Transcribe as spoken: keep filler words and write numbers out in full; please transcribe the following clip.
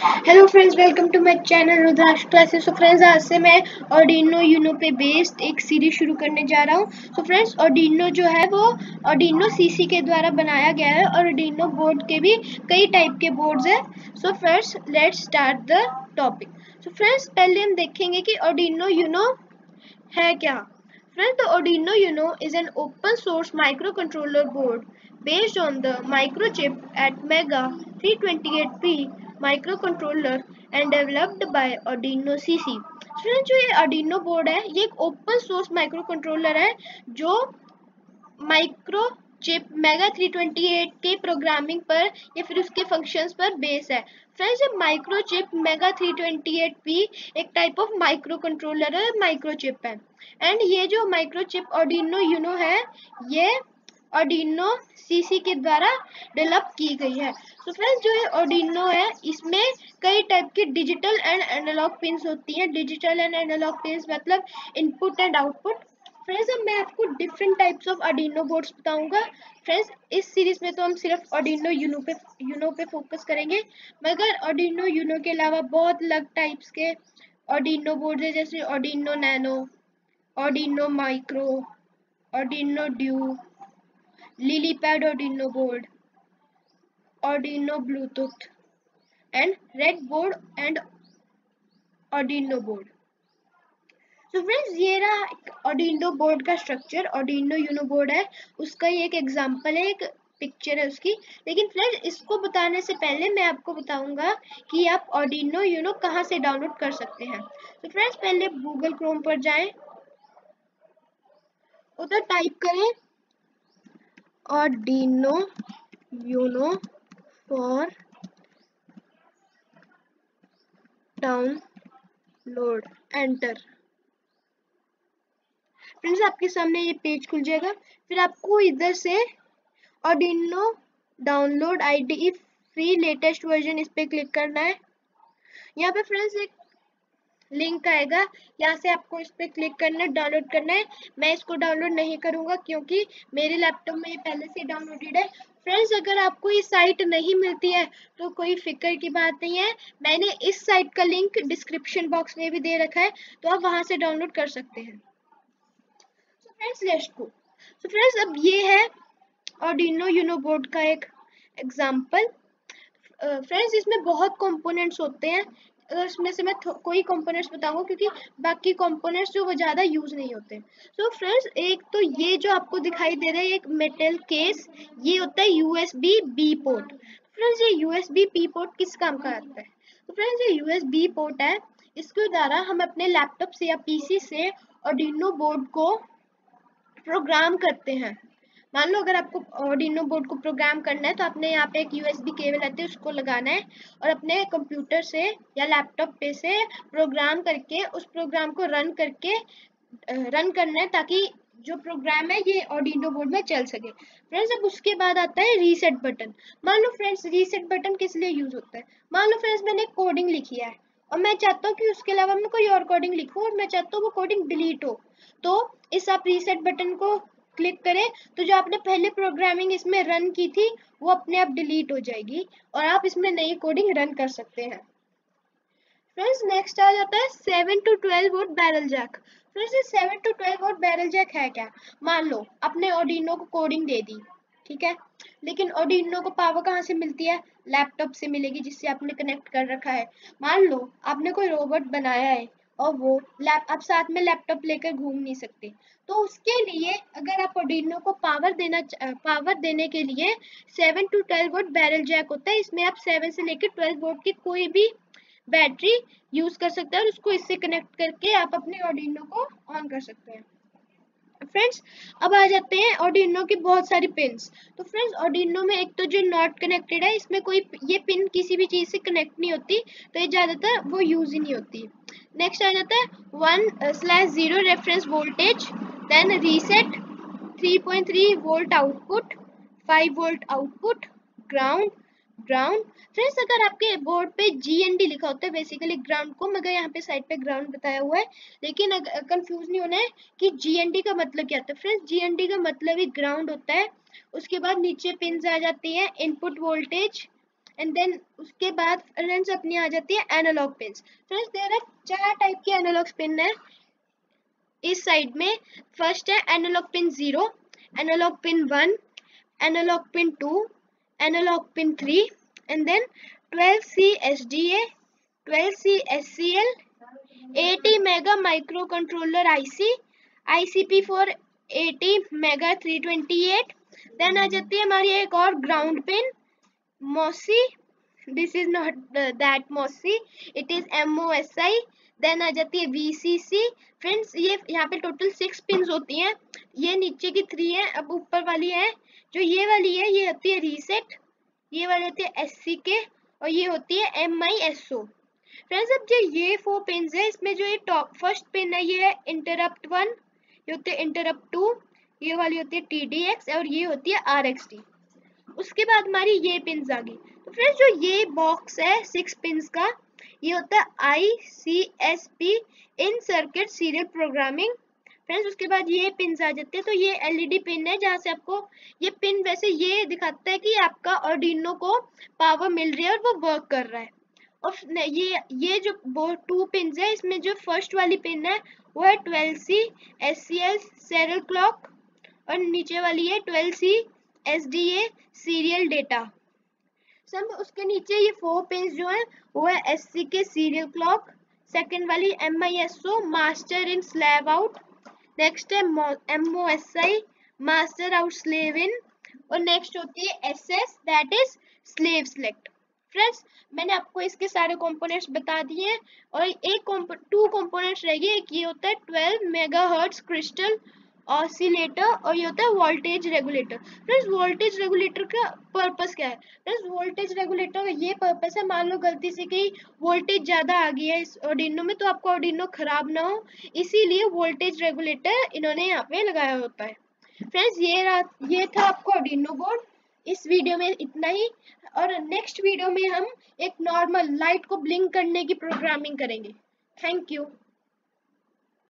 Hello friends, welcome to my channel Rudraksh classes. So friends, आज से मैं ऑर्डिनो यूनो पे बेस्ड एक सीरीज शुरू करने जा रहा हूँ। सो फ्रेंड्स, ऑर्डिनो जो है वो ऑर्डिनो सीसी के द्वारा बनाया गया है और ऑर्डिनो बोर्ड के भी कई टाइप के बोर्ड्स हैं। So friends, let's start the topic. So friends, पहले हम देखेंगे कि ऑर्डिनो यूनो है क्या। Friends, the Arduino Uno is an open source microcontroller board based on the microchip at Mega three twenty-eight P microcontroller and developed by Arduino C C। Friends, जो ये Arduino board है ये एक open source microcontroller है जो micro chip mega three twenty eight के programming पर या फिर उसके फंक्शंस पर बेस है। फ्रेंड्स, ये micro chip mega three twenty eight P एक टाइप ऑफ माइक्रो कंट्रोलर है, माइक्रो चिप है। एंड ये जो माइक्रो चिप ऑर्डिनो यूनो है ये ऑर्डिनो सीसी के द्वारा डेवलप की गई है। तो फ्रेंड्स, जो ये ऑर्डिनो है इसमें कई टाइप की डिजिटल एंड एनालॉग पिन्स होती हैं। डिजिटल एंड एनालॉग पिन्स मतलब इनपुट एंड आउटपुट। फ्रेंड्स, अब मैं आपको different types of Arduino boards बताऊंगा। फ्रेंड्स, इस सीरीज में तो हम सिर्फ ऑर्डिनो यूनो पे यूनो पे फोकस करेंगे, मगर ऑर्डिनो यूनो के अलावा बहुत अलग टाइप्स के ऑर्डिनो बोर्ड है, जैसे Arduino nano, Arduino micro, Arduino due, lilypad Arduino board, Arduino Bluetooth and red board and Arduino board. तो फ्रेंड्स, ये रहा ऑर्डिनो बोर्ड का स्ट्रक्चर। ऑर्डिनो यूनो बोर्ड है, उसका ये एक एग्जांपल है, एक पिक्चर है उसकी। लेकिन फ्रेंड्स, इसको बताने से पहले मैं आपको बताऊंगा कि आप ऑर्डिनो यूनो कहाँ से डाउनलोड कर सकते हैं। तो फ्रेंड्स, पहले गूगल क्रोम पर जाएं, उधर टाइप करें Arduino Uno for download, enter. Friends, आपके सामने ये पेज खुल जाएगा। फिर आपको इधर से Arduino download IDE free latest version इस पे क्लिक करना है। यहाँ पे फ्रेंड्स एक लिंक आएगा, यहाँ से आपको इस पे क्लिक करना है, डाउनलोड करना है। मैं इसको डाउनलोड नहीं करूंगा क्योंकि मेरे लैपटॉप में ये पहले से डाउनलोडेड है। फ्रेंड्स, अगर आपको ये साइट नहीं मिलती है तो कोई फिक्र की बात नहीं है, मैंने इस साइट का लिंक डिस्क्रिप्शन बॉक्स में भी दे रखा है, तो आप वहां से डाउनलोड कर सकते हैं। So friends, let's go. So friends, अब ये है ऑर्डिनो यूनो बोर्ड का एक एग्जाम्पल। फ्रेंड्स, इसमें बहुत कंपोनेंट्स होते हैं। अगर इसमें से मैं कोई कंपोनेंट्स बताऊंगा क्योंकि बाकी कंपोनेंट्स जो वो ज़्यादा यूज नहीं होते। सो so फ्रेंड्स, एक तो ये जो आपको दिखाई दे रहा है एक मेटल केस, ये होता है यूएसबी बी पोर्ट। फ्रेंड्स, ये यूएसबी बी पोर्ट किस काम का आता है? तो फ्रेंड्स, ये यूएसबी पोर्ट है, इसके द्वारा हम अपने लैपटॉप से या पीसी से ऑर्डिनो बोर्ड को प्रोग्राम करते हैं। मान लो अगर आपको ऑर्डिनो बोर्ड को प्रोग्राम करना है तो आपने यहाँ पे एक यूएसबी केबल आती है, उसको लगाना है और अपने कंप्यूटर से या लैपटॉप पे से प्रोग्राम करके उस प्रोग्राम को रन करके रन करना है, ताकि जो प्रोग्राम है ये ऑर्डिनो बोर्ड में चल सके। फ्रेंड्स, अब उसके बाद आता है रीसेट बटन। मान लो फ्रेंड्स, रीसेट बटन किस लिए यूज होता है? मान लो फ्रेंड्स, मैंने कोडिंग लिखी है और मैं चाहता हूँ कि उसके अलावा मैं कोई और कोडिंग लिखूं और मैं चाहता हूँ वो कोडिंग डिलीट हो, तो इस आप रीसेट बटन को क्लिक करें तो जो आपने पहले प्रोग्रामिंग इसमें रन की थी वो अपने आप डिलीट हो जाएगी और आप इसमें नई कोडिंग रन कर सकते हैं। फ्रेंड्स, नेक्स्ट आ जाता है seven to twelve volt barrel jack. Friends, ये seven to twelve volt barrel jack है क्या? मान लो आपने ऑर्डिनो को कोडिंग दे दी, ठीक है, लेकिन ऑर्डिनो को पावर कहाँ से मिलती है? लैपटॉप से मिलेगी जिससे आपने कनेक्ट कर रखा है। मान लो आपने कोई रोबोट बनाया है और वो लैप आप साथ में लैपटॉप लेकर घूम नहीं सकते, तो उसके लिए अगर आप ऑर्डिनो को पावर देना पावर देने के लिए seven to twelve volt barrel jack होता है, इसमें आप सेवन से लेकर ट्वेल्व वोल्ट की कोई भी बैटरी यूज कर सकते हैं और उसको इससे कनेक्ट करके आप अपने ऑर्डिनो को ऑन कर सकते हैं। फ्रेंड्स, अब आ जाते हैं ऑर्डिनो की बहुत सारी पिन्स। तो फ्रेंड्स, ऑर्डिनो में एक तो जो नॉट कनेक्टेड है, इसमें कोई ये पिन किसी भी चीज से कनेक्ट नहीं होती, तो ये ज्यादातर वो यूज ही नहीं होती। नेक्स्ट आ जाता है one slash zero reference voltage, then reset, three point three volt output, five volt output, ground ground. Friends, अगर आपके बोर्ड पे जी एन डी लिखा होता है बेसिकली ग्राउंड को, मगर यहाँ पे साइड पे ग्राउंड बताया हुआ है, लेकिन कंफ्यूज नहीं होना है कि जी एन डी का मतलब क्या होता है। फ्रेंड्स, जी एन डी का मतलब ही ग्राउंड होता है। उसके बाद नीचे पिन्स आ जाती है, इनपुट वोल्टेज, एंड देन उसके बाद फ्रेंड्स अपनी आ जाती है analog pin. Friends there are चार टाइप के एनालॉग पिन है इस साइड में। फर्स्ट है analog pin zero, analog pin one, analog pin two, analog pin three, and then twelve C S D A, twelve C S C L, AT mega micro controller IC, ICP four AT mega three twenty eight. Then आ जाती है हमारी एक और ground pin MOSI, this is not uh, that MOSI, it is M O S I। Then आ जाती है V C C। Friends ये यहाँ पे टोटल सिक्स पिन्स होती हैं, ये नीचे की थ्री है, अब ऊपर वाली है जो ये वाली है ये होती है रीसेट, ये वाली होती है S C K और ये होती है M I S O। Friends अब जो ये फोर पिन्स है इसमें जो ये टॉप फर्स्ट पिन है ये है इंटरप्ट वन, ये होती है इंटरप्ट टू, ये वाली होती है T D X और ये होती है R X D। उसके बाद हमारी ये पिन्स आ गई। तो फ्रेंड्स जो ये बॉक्स है सिक्स पिन्स का ये होता है I C S P in circuit serial programming. Friends उसके बाद ये पिन्स आ जाते हैं। तो ये एलईडी पिन है जहाँ से आपको ये पिन वैसे ये दिखाता है कि आपका आर्डिनो को पावर मिल रही है और वो वर्क कर रहा है। और ये ये जो टू पिन्स है इसमें जो फर्स्ट वाली पिन है वो है twelve C S C L serial clock और नीचे वाली है twelve C S D A serial data. सब उसके नीचे ये फोर पिन्स जो है वो है S C K serial clock, second वाली M I S O master in slave out, next है M O S I master out slave in और नेक्स्ट होती है S S that is slave select. Friends मैंने आपको इसके सारे components बता दिए हैं और एक टू कंपोनेंट्स रह गए। एक ये होता है ट्वेल्व मेगाहर्ट्ज क्रिस्टल ऑसिलेटर और ये होता है voltage regulator. Friends voltage regulator का पर्पस क्या है? फ्रेंड्स वोल्टेज रेगुलेटर का ये पर्पस है, मान लो गलती से कहीं वोल्टेज ज्यादा आ गई है इस आर्डिनो में तो आपको आर्डिनो खराब ना हो, इसीलिए वोल्टेज रेगुलेटर इन्होंने यहाँ पे लगाया होता है। फ्रेंड्स ये ये था आपको आर्डिनो बोर्ड। इस वीडियो में इतना ही और नेक्स्ट वीडियो में हम एक नॉर्मल लाइट को ब्लिंक करने की प्रोग्रामिंग करेंगे। Thank you.